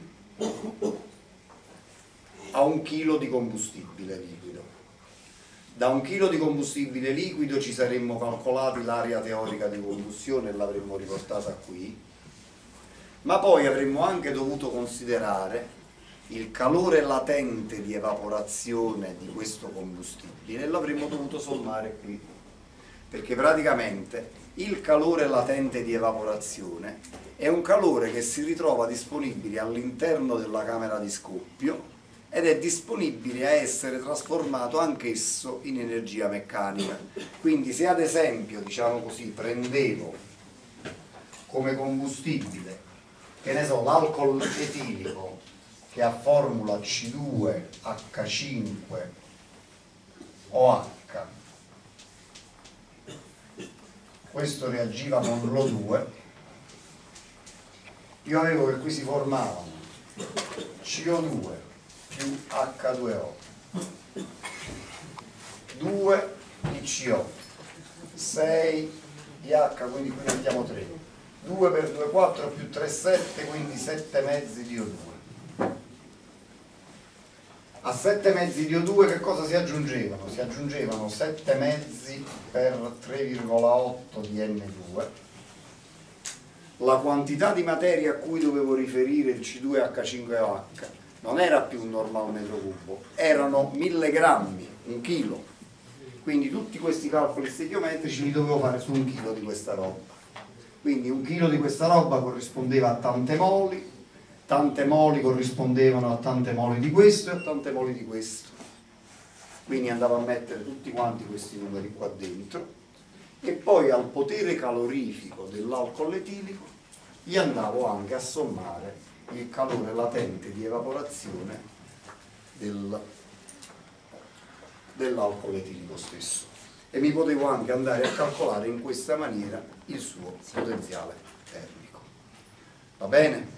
a 1 chilo di combustibile liquido. Da 1 chilo di combustibile liquido ci saremmo calcolati l'aria teorica di combustione e l'avremmo riportata qui, ma poi avremmo anche dovuto considerare il calore latente di evaporazione di questo combustibile e l'avremmo dovuto sommare qui, perché praticamente il calore latente di evaporazione è un calore che si ritrova disponibile all'interno della camera di scoppio ed è disponibile a essere trasformato anch'esso in energia meccanica. Quindi se ad esempio, diciamo così, prendevo come combustibile, che ne so, l'alcol etilico che ha formula C2H5OH, questo reagiva con l'O2, io avevo che qui si formavano CO2 più H2O, 2 di CO, 6 di H, quindi qui mettiamo 3, 2 per 2 4 più 3 7, quindi 7 mezzi di O2. A 7 mezzi di O2 che cosa si aggiungevano? Si aggiungevano 7 mezzi per 3,8 di N2. La quantità di materia a cui dovevo riferire il C2H5OH non era più un normal metro cubo, erano 1000 grammi, 1 chilo. Quindi tutti questi calcoli stechiometrici li dovevo fare su 1 chilo di questa roba. Quindi 1 chilo di questa roba corrispondeva a tante moli corrispondevano a tante moli di questo e a tante moli di questo. Quindi andavo a mettere tutti quanti questi numeri qua dentro e poi al potere calorifico dell'alcol etilico gli andavo anche a sommare il calore latente di evaporazione dell'alcol etilico stesso e mi potevo anche andare a calcolare in questa maniera il suo potenziale termico. Va bene?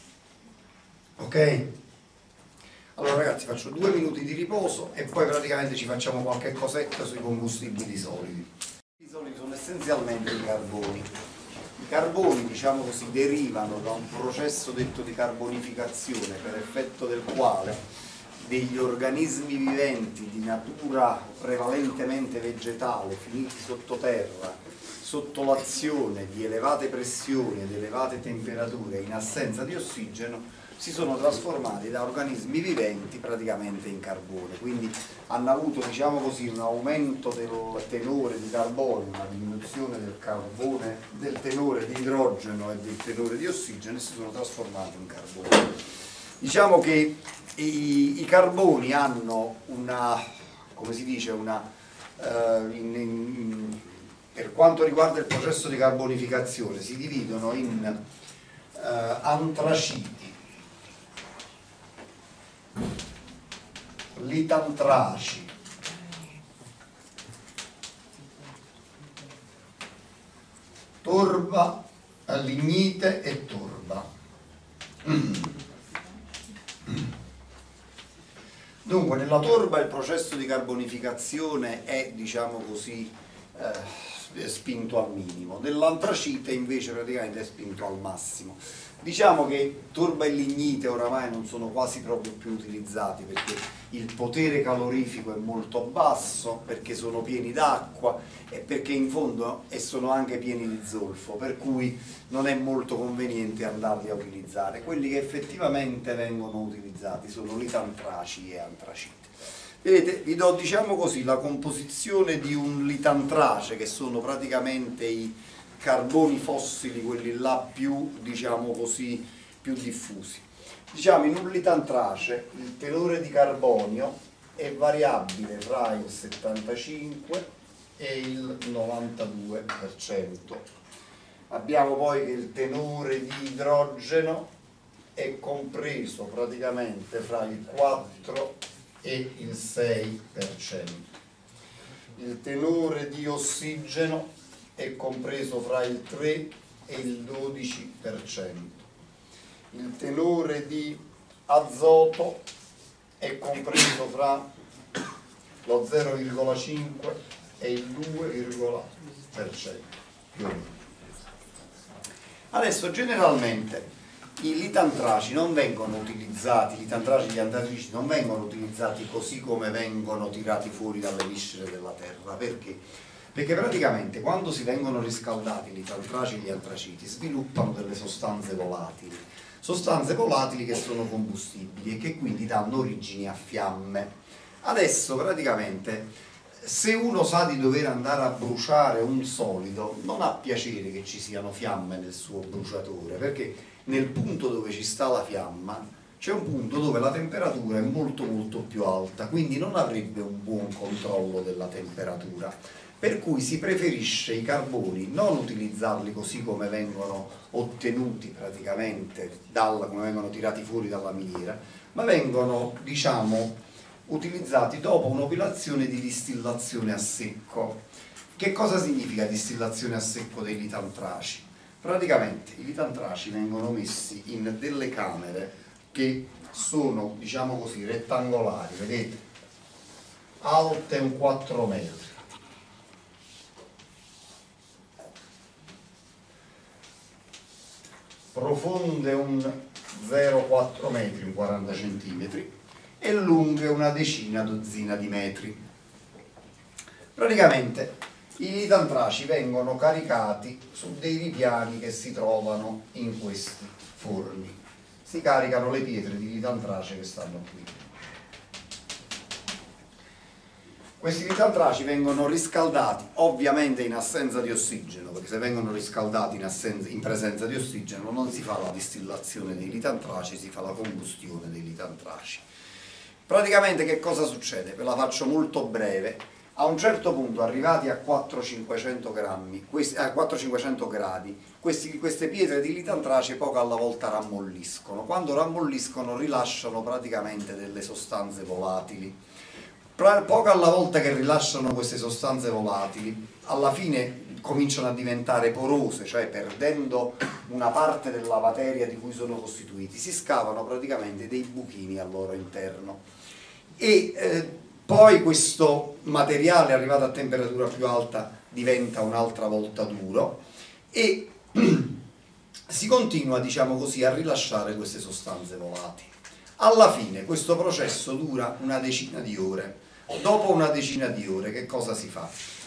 Ok? Allora ragazzi, faccio 2 minuti di riposo e poi praticamente ci facciamo qualche cosetta sui combustibili solidi. I solidi sono essenzialmente i carboni. I carboni, diciamo così, derivano da un processo detto di carbonificazione, per effetto del quale degli organismi viventi di natura prevalentemente vegetale, finiti sottoterra, sotto l'azione di elevate pressioni ed elevate temperature in assenza di ossigeno, si sono trasformati da organismi viventi praticamente in carbone, quindi hanno avuto, diciamo così, un aumento del tenore di carbonio, una diminuzione del carbone, del tenore di idrogeno e del tenore di ossigeno, e si sono trasformati in carbone. Diciamo che i carboni hanno una, come si dice, per quanto riguarda il processo di carbonificazione, si dividono in antraciti, litantraci, torba, lignite e torba. Dunque, nella torba il processo di carbonificazione è, diciamo così, spinto al minimo, nell'antracite invece praticamente è spinto al massimo. Diciamo che torba e lignite oramai non sono quasi proprio più utilizzati, perché il potere calorifico è molto basso, perché sono pieni d'acqua e perché in fondo sono anche pieni di zolfo, per cui non è molto conveniente andarli a utilizzare. Quelli che effettivamente vengono utilizzati sono litantraci e antracite. Vedete, vi do, diciamo così, la composizione di un litantrace, che sono praticamente i carboni fossili, quelli là più, diciamo così, più diffusi. Diciamo, in un litantrace il tenore di carbonio è variabile fra il 75 e il 92%. Abbiamo poi che il tenore di idrogeno è compreso praticamente fra il 4 e il 6%. Il tenore di ossigeno è compreso fra il 3 e il 12%. Il tenore di azoto è compreso fra lo 0,5 e il 2%. Adesso generalmente i litantraci non vengono utilizzati, i litantraci e gli antracici non vengono utilizzati così come vengono tirati fuori dalle viscere della terra. Perché? Perché praticamente quando si vengono riscaldati i litantraci e gli antraciti sviluppano delle sostanze volatili che sono combustibili e che quindi danno origine a fiamme. Adesso praticamente, se uno sa di dover andare a bruciare un solido, non ha piacere che ci siano fiamme nel suo bruciatore, perché nel punto dove ci sta la fiamma c'è un punto dove la temperatura è molto più alta, quindi non avrebbe un buon controllo della temperatura. Per cui si preferisce i carboni non utilizzarli così come vengono ottenuti praticamente, come vengono tirati fuori dalla miniera, ma vengono, diciamo, utilizzati dopo un'operazione di distillazione a secco. Che cosa significa distillazione a secco dei litantraci? Praticamente i litantraci vengono messi in delle camere che sono, diciamo così, rettangolari, vedete, alte un 4 metri. Profonde un 0,4 metri, un 40 centimetri, e lunghe una dozzina di metri. Praticamente i litantraci vengono caricati su dei ripiani che si trovano in questi forni. Si caricano le pietre di litantrace che stanno qui. Questi litantraci vengono riscaldati ovviamente in assenza di ossigeno, perché se vengono riscaldati in presenza di ossigeno non si fa la distillazione dei litantraci, si fa la combustione dei litantraci. Praticamente che cosa succede? Ve la faccio molto breve. A un certo punto, arrivati a 400-500 gradi, queste pietre di litantrace poco alla volta rammolliscono. Quando rammolliscono rilasciano praticamente delle sostanze volatili. Poco alla volta che rilasciano queste sostanze volatili, alla fine cominciano a diventare porose, cioè perdendo una parte della materia di cui sono costituiti, si scavano praticamente dei buchini al loro interno. E poi questo materiale, arrivato a temperatura più alta, diventa un'altra volta duro e si continua, diciamo così, a rilasciare queste sostanze volatili. Alla fine questo processo dura una decina di ore. Dopo una decina di ore che cosa si fa?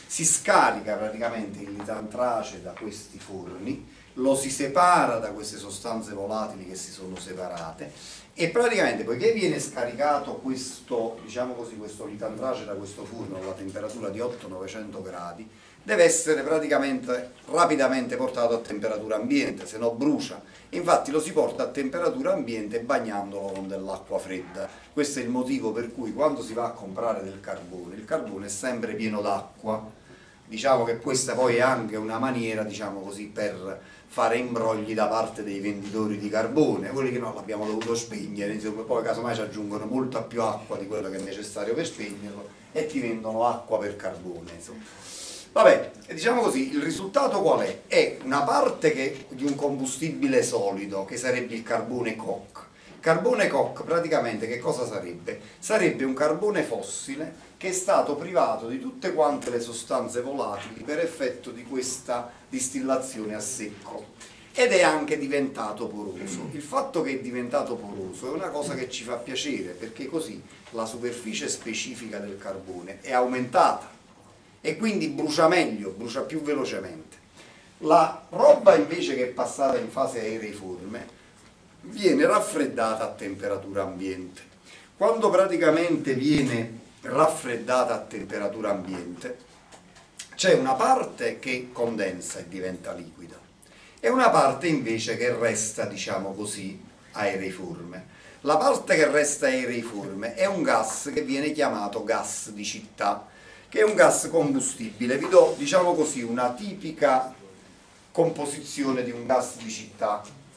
Si scarica praticamente il litantrace da questi forni, lo si separa da queste sostanze volatili che si sono separate e praticamente poiché viene scaricato questo, diciamo così, questo litantrace da questo forno alla temperatura di 800-900 gradi, deve essere praticamente rapidamente portato a temperatura ambiente, se no brucia. Infatti lo si porta a temperatura ambiente bagnandolo con dell'acqua fredda. Questo è il motivo per cui quando si va a comprare del carbone, il carbone è sempre pieno d'acqua. Diciamo che questa poi è anche una maniera, diciamo così, per fare imbrogli da parte dei venditori di carbone, quelli che non l'abbiamo dovuto spegnere, insomma, poi casomai ci aggiungono molta più acqua di quella che è necessario per spegnerlo e ti vendono acqua per carbone, insomma. Vabbè, diciamo così, il risultato qual è? È una parte di un combustibile solido, che sarebbe il carbone coke. Carbone coke praticamente che cosa sarebbe? Sarebbe un carbone fossile che è stato privato di tutte quante le sostanze volatili per effetto di questa distillazione a secco ed è anche diventato poroso. Il fatto che è diventato poroso è una cosa che ci fa piacere perché così la superficie specifica del carbone è aumentata e quindi brucia meglio, brucia più velocemente. La roba invece che è passata in fase aereiforme viene raffreddata a temperatura ambiente. Quando praticamente viene raffreddata a temperatura ambiente c'è una parte che condensa e diventa liquida e una parte invece che resta, diciamo così, aereiforme. La parte che resta aereiforme è un gas che viene chiamato gas di città, che è un gas combustibile. Vi do, diciamo così, una tipica composizione di un gas di città.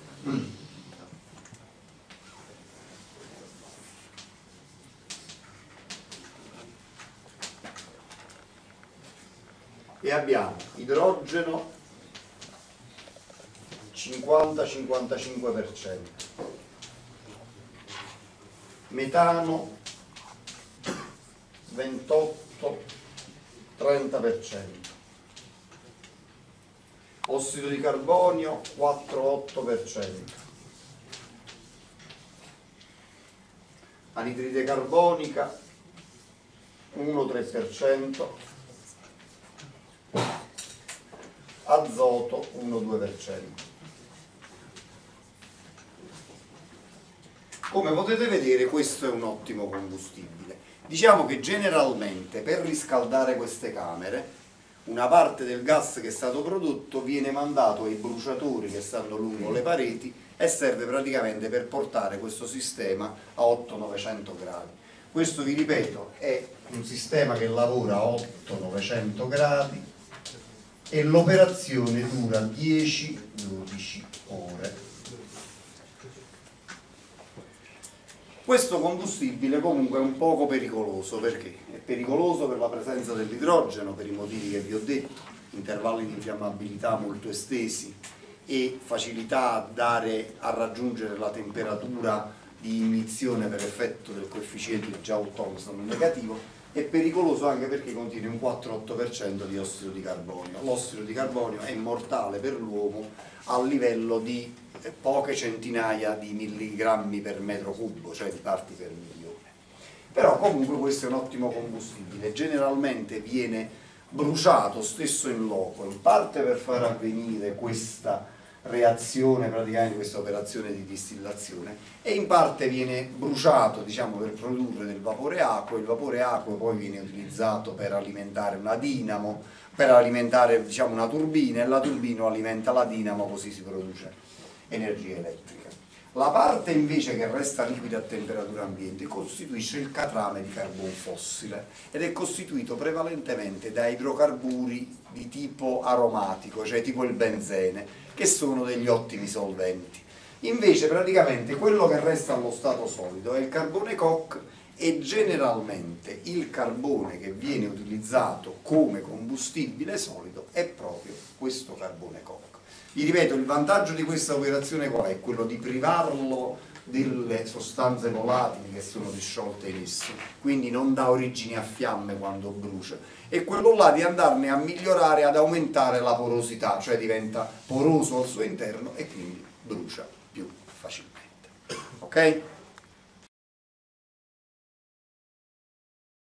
E abbiamo idrogeno 50-55%, metano 28-30%, ossido di carbonio 4-8%, anidride carbonica 1-3%, azoto 1-2%. Come potete vedere questo è un ottimo combustibile. Diciamo che generalmente per riscaldare queste camere una parte del gas che è stato prodotto viene mandato ai bruciatori che stanno lungo le pareti e serve praticamente per portare questo sistema a 800-900 gradi. Questo, vi ripeto, è un sistema che lavora a 800-900 gradi e l'operazione dura 10-12 ore. Questo combustibile comunque è un poco pericoloso, perché è pericoloso per la presenza dell'idrogeno, per i motivi che vi ho detto, intervalli di infiammabilità molto estesi e facilità a raggiungere la temperatura di inizione per effetto del coefficiente di Joule-Thomson negativo. È pericoloso anche perché contiene un 4-8% di ossido di carbonio. L'ossido di carbonio è mortale per l'uomo a livello di poche centinaia di milligrammi per metro cubo, cioè di parti per milione. Però comunque questo è un ottimo combustibile, generalmente viene bruciato stesso in loco, in parte per far avvenire questa reazione, praticamente questa operazione di distillazione, e in parte viene bruciato, diciamo, per produrre del vapore acqueo. Il vapore acqueo poi viene utilizzato per alimentare una dinamo, per alimentare, diciamo, una turbina, e la turbina alimenta la dinamo, così si produce energia elettrica. La parte invece che resta liquida a temperatura ambiente costituisce il catrame di carbon fossile ed è costituito prevalentemente da idrocarburi di tipo aromatico, cioè tipo il benzene, che sono degli ottimi solventi. Invece praticamente quello che resta allo stato solido è il carbone coke e generalmente il carbone che viene utilizzato come combustibile solido è proprio questo carbone coke. Vi ripeto, il vantaggio di questa operazione qual è? Quello di privarlo delle sostanze volatili che sono disciolte in esso, quindi non dà origine a fiamme quando brucia, e quello là di andarne a migliorare, ad aumentare la porosità, cioè diventa poroso al suo interno e quindi brucia più facilmente. Ok?